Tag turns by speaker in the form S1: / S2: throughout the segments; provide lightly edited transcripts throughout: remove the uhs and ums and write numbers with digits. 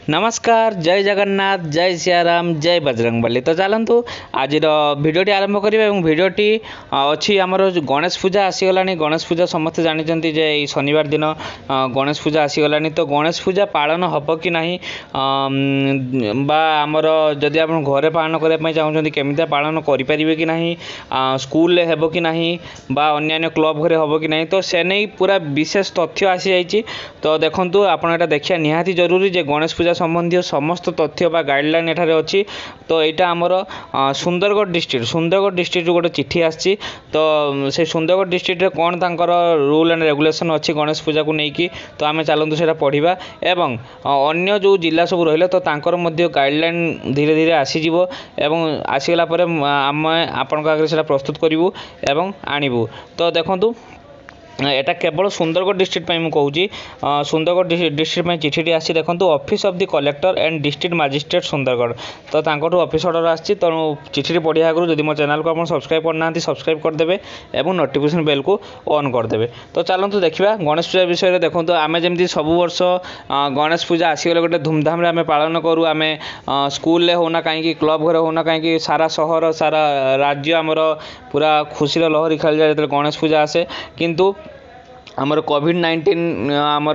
S1: नमस्कार जय जगन्नाथ जय सियाराम जय बजरंगबली। तो चलतु आज भिडटी आरंभ करिबा एवं भिडटी अच्छी आमर गणेश पूजा आसीगला। गणेश पूजा समस्त जानते जे शनिवार दिन गणेश पूजा आसीगला। तो गणेश पूजा पालन हम कि नहीं बा आमर जदि आप घरे पालन करने चाहते केमिति पालन करें कि नहीं, स्कूल हेब कि नहीं बा अन्य क्लब घरे हम कि नहीं, तो से नहीं पूरा विशेष तथ्य आसी जाइए। तो देखो आपड़ा देखा निहाती जरूरी जे गणेश पूजा संबंधी समस्त तथ्य बा गाइडलाइन एठारे अच्छी। तो यहाँ आमर सुंदरगढ़ डिस्ट्रिक्ट गोटे चिठी आसी। तो से सुंदरगढ़ डिस्ट्रिक्ट रे कौन तांकर रूल एंड रेगुलेशन अच्छी गणेश पूजा को लेकिन, तो आम चलतु से पढ़ा एवं अन्य जो जिला सब रहा तो तांकर मध्य गाइडलाइन धीरे धीरे आसीज एवं आसीगला आम आपण आगे से प्रस्तुत करूँ एवं आणबू। तो देखूँ एटा केवल सुंदरगढ़ डिस्ट्रिक्ट मुझे कहूँ सुंदरगढ़ डिस्ट्रिक्ट में चिठी आसी। देखो office of the collector and district magistrate Sundargarh. तो तांकोठू ऑफिस ऑर्डर आसी। तेणु चिठी पढ़िया आगु जब मो चैनल को आप सब्सक्राइब करना सब्सक्राइब करदे और नोटिफिकेशन बेल को ऑन करदे। तो चलतु देखा गणेश पूजा विषय में। देखो आम जमी सब वर्ष गणेश पूजा आसीगले गोटे धूमधाम आम पालन करूँ। आम स्कूल होना कहीं क्लब घर होना कहीं सारा सहर सारा राज्य आमर पूरा खुशी लहरी खेल जाए जो गणेश पूजा आसे। किंतु आमर कोविड-19 आमर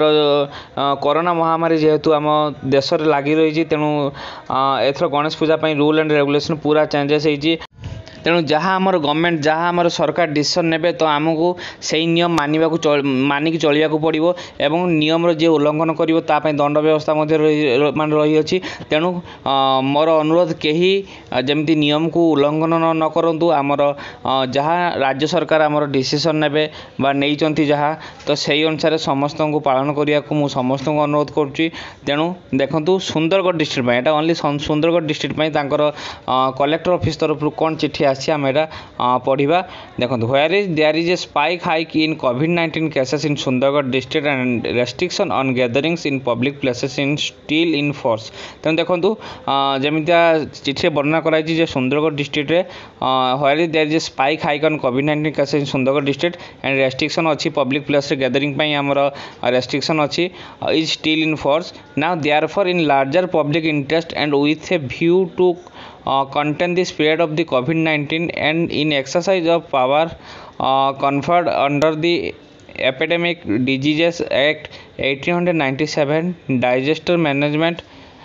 S1: कोरोना महामारी जेहेतु आम देश में लगी रही, तेणु एथर Ganesh Puja rule and regulation पूरा चेंजेस होती। तेणु जहाँ आमर गवर्नमेंट जहाँ आमर सरकार डिसीजन नेबे तो आमको से नियम मानिक चलिया पड़ो एवं नियम जी उल्लंघन कर दंड व्यवस्था मान रही अच्छी। तेणु मोर अनुरोध कहीं जमी नियम को उल्लंघन न करूँ। आमर जहाँ राज्य सरकार आमर डिसीजन नेबे बा नहीं जहाँ तो सही अनुसार समस्त को पालन करने को समस्त को अनुरोध करुँची। तेणु देखूँ सुंदरगढ़ डिस्ट्रिक्ट में यहाँ ओनली सुंदरगढ़ डिस्ट्रिक्ट में कलेक्टर ऑफिस तरफ कौन चिठी आसी आम पढ़ा। देखो where is there is a spike hike in कोविड-19 cases in Sundargarh district and restriction on gatherings in public places in still in force. तेणु देखो जमितिया चिठी वर्णना कराई सुंदरगढ़ डिस्ट्रिक्ट रे where is there is a spike hike on कोविड-19 cases in Sundargarh district and restriction अच्छी पब्लिक प्लेस गैदरिंग आमर रेस्ट्रिक्शन अच्छी is still in force now therefore in larger public interest and with a view to contain the spread of the COVID-19 and in exercise of power conferred under the Epidemic Diseases Act 1897, Disaster Management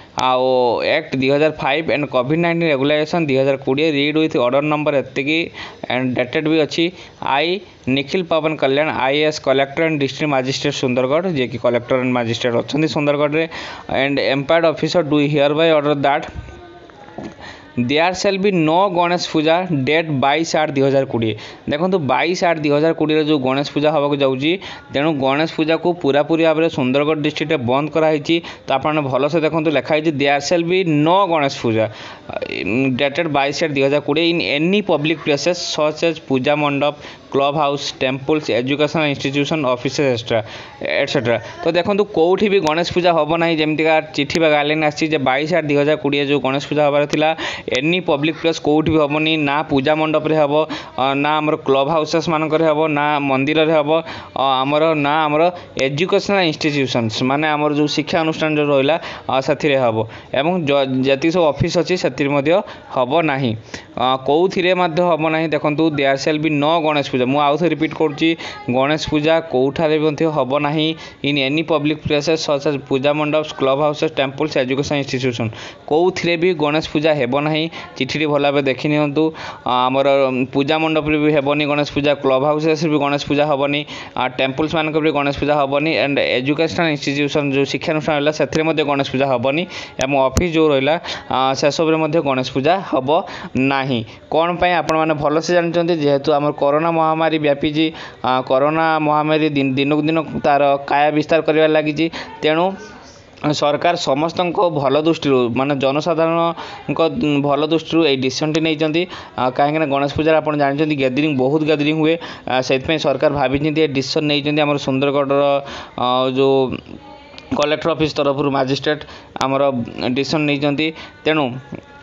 S1: Act 2005 and COVID-19 Regulation 2020 read with order number एतिकी and dated भी अच्छी। I Nikhil Pawan Kalyan IAS collector and district magistrate Sundargarh जे कि collector and magistrate अच्छा सुंदरगढ़ रे and empowered officer do hereby order that there shall be no Ganesh Puja date 22/8/2020। देखो 22/8/2020 जो गणेश पूजा हाँ जाऊँगी। तेणु गणेश पूजा को पूरा पूरी भाव में सुंदरगढ़ डिस्ट्रिक्ट में बंद कराई। तो आप भलसे देखो लिखाई there shall be no Ganesh Puja dated 22/8/2020 in any public places such as puja mandap club house temples educational institution office etcetera. तो देखो कौटी भी गणेश पूजा हम ना जमीका चिठी गाइडलाइन आसी 22/8/2020 जो गणेश पूजा हबार थिला एनी पब्लिक प्लेस कौटी भी हेनी ना पूजा मंडप रे हेबो ना आमर क्लब हाउसेस मानक हेबो ना मंदिर रे हेबो आमर ना आमर एजुकेशनल इंस्टीट्यूशंस माने आमर जो शिक्षा अनुष्ठान जो रहा से हेबो एवं जति सब ऑफिस अच्छी से हम ना कौथिरे हम ना। देखो there shall be no Ganesh Puja मुझे आउ थे रिपीट करुच्ची गणेश पूजा कौठारे हम ना in any public places such as puja mandap club houses temples education institution कौथिरे भी गणेश पूजा हेब ना। चिठी भल भाव देखी नियंतु आमर पूजा मंडप भी हेबनी गणेश पूजा क्लब हाउसेस भी गणेश पूजा हेबनी टेम्पल्स मानक भी गणेश पूजा हेबनी एंड एजुकेशनल इंस्टीट्यूशन जो शिक्षानुष्ठान से गणेश पूजा हेबनी एवं ऑफिस जो रहा से सब गणेश पूजा हम ना। कौन पाई आपण मैंने भलसे जानते जेहेतु आम कोरोना महामारी व्यापी कोरोना महामारी दिनक दिन तार काया विस्तार कर लगी। तेणु सरकार समस्त भल दृष्टि माने जनसाधारण भल दृष्टि ये डिसीजन नहीं कहीं गणेश पूजा आप जानते गैदरिंग बहुत गैदरिंग हुए से सरकार भाभी डिसीजन नहीं आम सुंदरगढ़ जो कलेक्टर ऑफिस तरफ मजिस्ट्रेट आमर डिसीजन नहीं। तेणु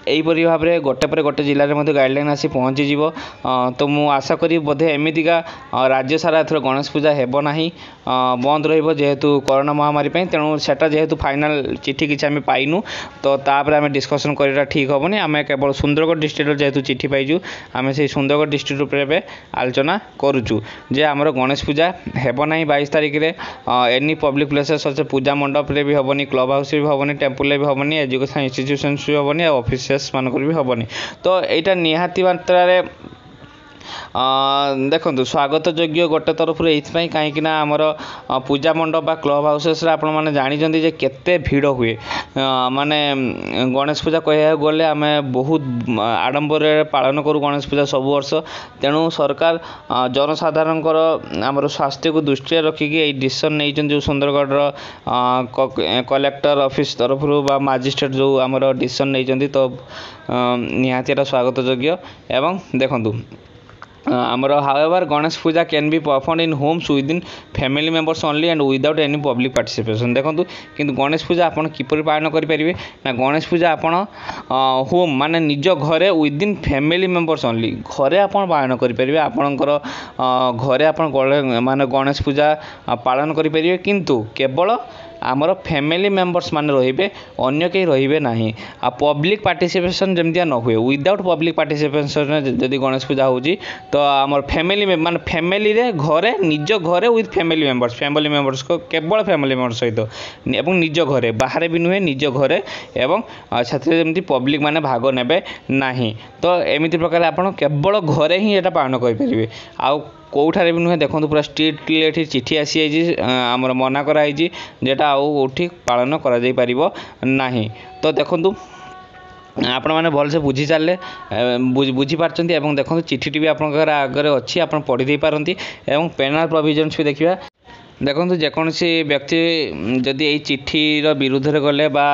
S1: यहीपरि भाव में गोटे पर गोटे जिले में गाइडलाइन आसी पहुँची तो मु आशा करी बोधे एमतीका राज्य सारा एथर गणेश पूजा हेब नाही बंद रहिबो जेहेतु कोरोना महामारी तेणु सेटा जेहेतु फाइनाल चिठी किसी आम पाइनु तो तापर आम डिस्कसन करवा ठीक हेनी आम केवल सुंदरगढ़ डिस्ट्रिक्ट जेहेतु चिठी पाइजु आम से सुंदरगढ़ डिस्ट्रिक्ट उपर आलोचना करुचु जे आमर गणेश पूजा हेब ना 22 तारिख में एनी पब्लिक प्लेसेस अच्छे पूजा मंडप रे भी हेनी क्लब हाउस भी हेनी टेम्पल भी हेनी एजुकेशन इंस्टीट्यूशन भी हेनी ऑफिसेस मानक भी हेनी तो यहाँ निहाती मात्रा देखो स्वागत योग्य गोटे तरफ कहीं आमर पूजा मंडप बा क्लब हाउसेस आपण मैंने जानते जे केते भीड़ हुए माने गणेश पूजा कह गले आम बहुत आडंबर पालन करूँ गणेश पूजा सब वर्ष तेणु सरकार जनसाधारण आमर स्वास्थ्य को दृष्टि रखिकी डिसीजन नहीं जो सुंदरगढ़ कलेक्टर ऑफिस तरफ बा मजिस्ट्रेट जो आमर डिसीजन नहीं तो निहाती स्वागत योग्य एवं देखु आमर however Ganesh Puja can be perform in homes with in family members only and without any public participation देखो किंतु गणेश पूजा आपन किपर पालन करें ना गणेश पूजा आपन होम माने निज घरे with in family members only घरे आपन पालन करें आपणकर घरे आपन माने गणेश पूजा पालन करें किंतु केवल आमर फैमिली मेंबर्स माने रहिबे अन्य कहीं रहिबे नाही आ पब्लिक पार्टिसिपेशन जमतिया न हुए विदाउट पब्लिक पार्टिसिपेशन जदि गणेश पूजा होची तो आमर फैमिली माने फैमिली रे घरे निज घरे विथ फैमिली मेंबर्स को केवल फैमिली मेंबर्स सहित एवं निज घरे बाहर भी नुहे निज घरे एवं छात्र जमती पब्लिक माने भाग नेबे नाही तो एमिति प्रकार आपण केवल घरे ही एटा पालन करि परिबे आ कौठारे भी नुहे देखो पूरा स्ट्रिक्टली ये चिठी आसी जाइए आमर मना कराई जेटा आउठी पालन कर तो देखु आपण मैंने भलसे बुझी चले बुझी पार्टी एवं देखो चिठी भी आपंकर आगे अच्छी आप पढ़ी दे पारती एवं पेनाल प्रोविजन्स भी देखा देखो जेकोसी व्यक्ति जदि यही चिठीर विरुद्ध रे गले बा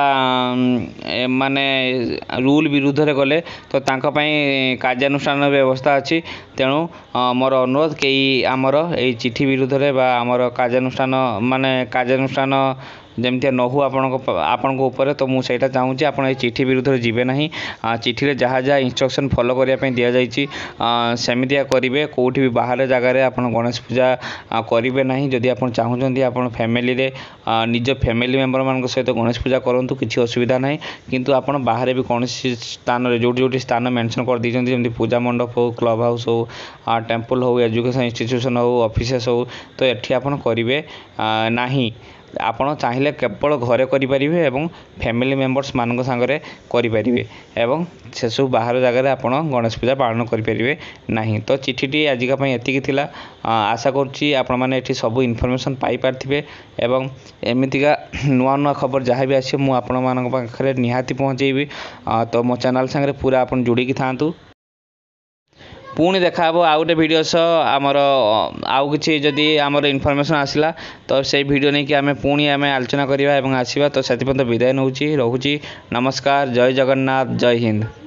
S1: माने रूल विरुद्ध रे गले तो तांको पई कार्यानुष्ठान व्यवस्था अच्छी तेणु मोर अनुरोध कई आमर यही चिठी विरुद्ध रे बा आमर कार्यानुष्ठान माने कार्यानुष्ठान जमती न हो आपण ऊपर तो मुझे चाहूँगी आप चिठी विरुद्ध जीवे ना चिठी रे जहाँ जहाँ इंस्ट्रक्शन फॉलो करने दि जाइए सेमितिया करेंगे कौटी भी बाहर जगार आप गणेश पूजा करेंगे ना जदि आप चाहूँगी आप फैमिली रे निज फैमिली मेंबर मान सहित गणेश पूजा करूँ किसी असुविधा ना किंतु आप बाहर भी कौन स्थान जो स्थान मेंशन कर दीजिए जमी पूजा मंडप हो क्लब हाउस हो टेम्पल हो एजुकेशन इंस्टीट्यूशन हो ऑफिसेस हो तो ये आप करेंगे ना आपण चाहिए केवल घरे करें एवं फैमिली मेंबर्स मान सांगे करें एवं से सब बाहर जगह आपण गणेश पूजा पालन करें ना तो चिठीटी आजिका एतिकी थिला आशा करुँची आपण मैंने सब इनफॉरमेशन पाई पार्थिबे एवं एमितिका नुआ नुआ खबर जहाँ भी आसे मुझे आपण मान पाखे निहाती पहुँचेबी तो मो चैनल सांगे पूरा आपण जोड़िकी थांतु पुणी देखा आउ गोटे वीडियो सह आमर आउ कि जदि आमर इनफॉरमेशन आसला तो से वीडियो नहीं कि आम पुणी आम आलोचना करवा आसवा तो से विदाय नौची रोची नमस्कार जय जगन्नाथ जय हिंद।